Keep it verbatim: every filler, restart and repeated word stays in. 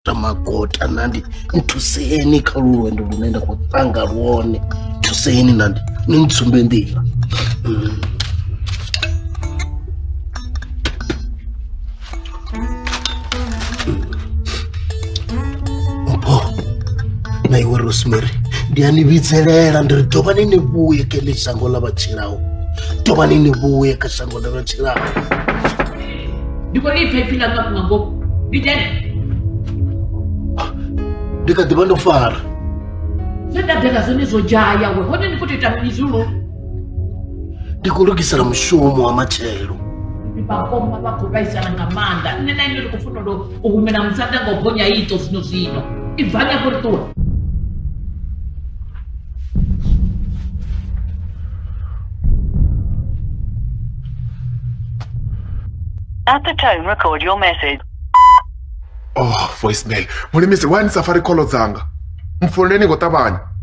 Tamagota nandi nthuseni kha lwendo lunenda ku tanga lwone thuseni nandi nitsumbe ndila Mpho na iwe Rosemary ndiani vitselela ndiri toba nini vuye ke le shango la batshelaho toba nini vuye ka shango la batshelaho ndiko ni phefila ka kungo bitene Dika dibando fara. Senda bela zone zo jaya we. Hone ni kuti tamizulu. Ndikulukisala mushumo wa machelo. Ndibakoma bakubaisana ngamanda. Nena ino likufuna lo uhumena msanda ngoponya ito zino zino. Ivanya kurtua. At the tone, record your message. Oh, voicemail. Muli misi wani safari kolo zanga. Mfoneni gotabanya.